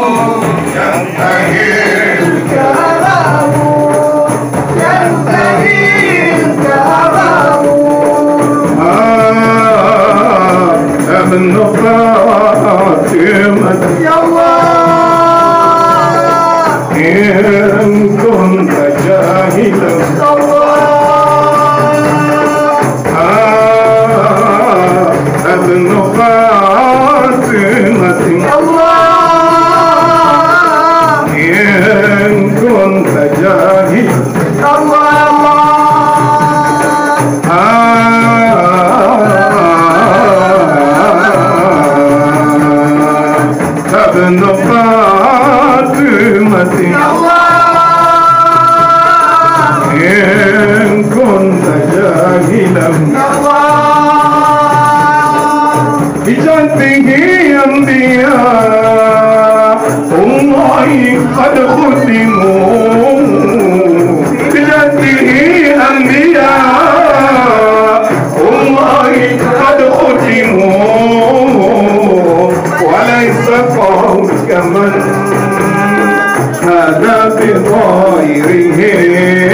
ابن فاطمة يا الله إن كنت جاهلا ابن فاطمة يا الله إن كنت جاهلا ابن فاطمة يا الله إن كنت جاهلا بجده أنبياء الله قد ختموا بجده أنبياء الله قد ختموا وليس قول كمن هذا بغيره